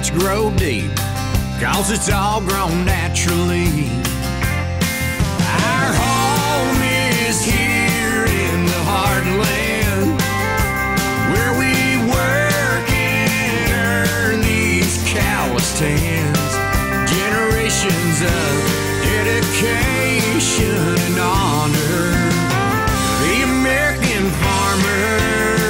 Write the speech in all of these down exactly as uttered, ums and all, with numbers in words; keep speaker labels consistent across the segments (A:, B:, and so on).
A: roots grow deep, 'cause it's all grown naturally. Our home is here in the heartland, where we work and earn these calloused hands. Generations of dedication and honor. The American farmer.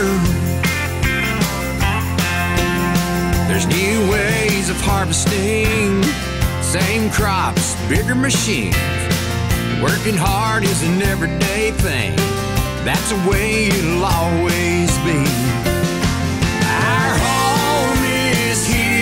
A: There's new ways of harvesting, same crops, bigger machines. Working hard is an everyday thing. That's the way it'll always be. Our home is here